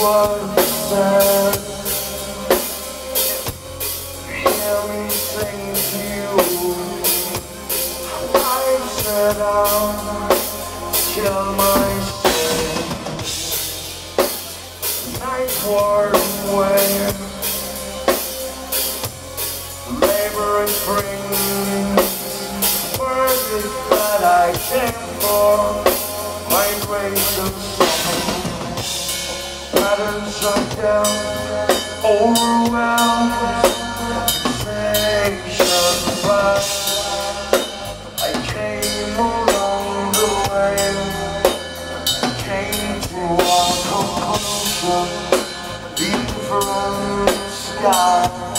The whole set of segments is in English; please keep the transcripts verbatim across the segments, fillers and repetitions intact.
was said. Hear me sing to you. I set out to kill myself. Night warm wind, labor and brings words that I came for. My grace of song, patterns of death, overwhelmed sensation. But I came along the way, came to a conclusion. The different sky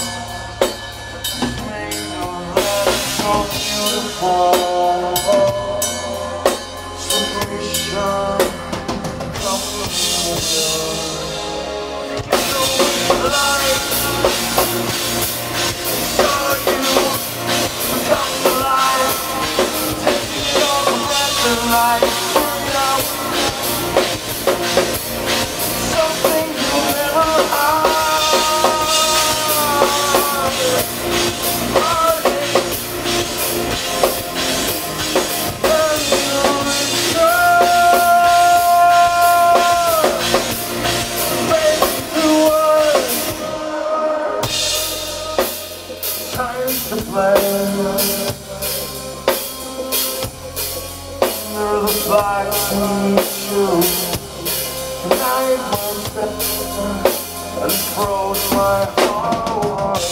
made of that so beautiful. Submission, come life, saw you come to life, taking your breath and life, freedom, something you never had. And you return, make the world time to play. Under the black shoes, night was better and froze my heart.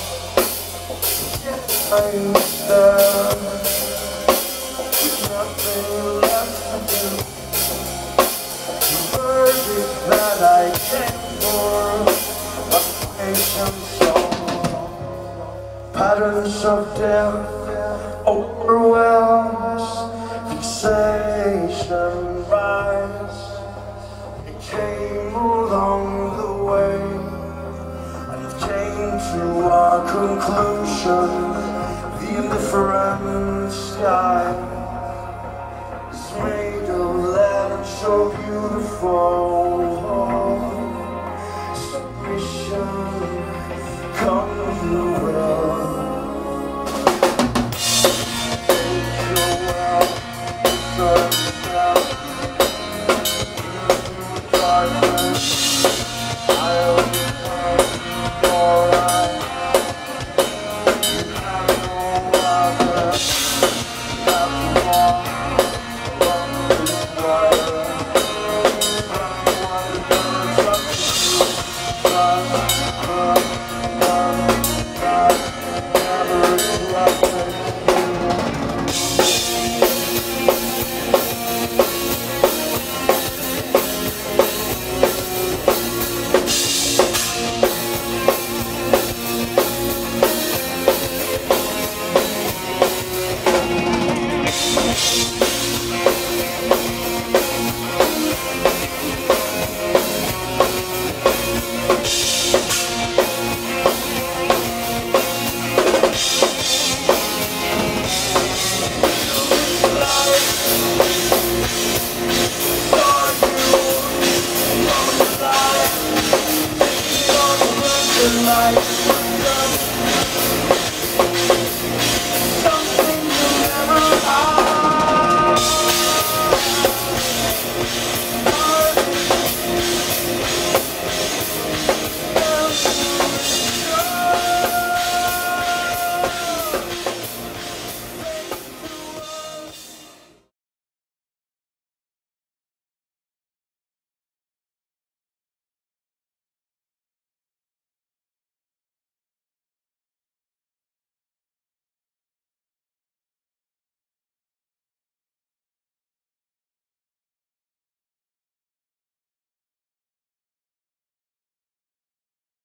Yet I stand with nothing left to do. The verdict that I came for, a patient soul. Patterns of death, overwhelms, fixation rise. It came along the way, and it came to our conclusion. The indifferent sky is made of lead so beautiful. Submission, come you will. Life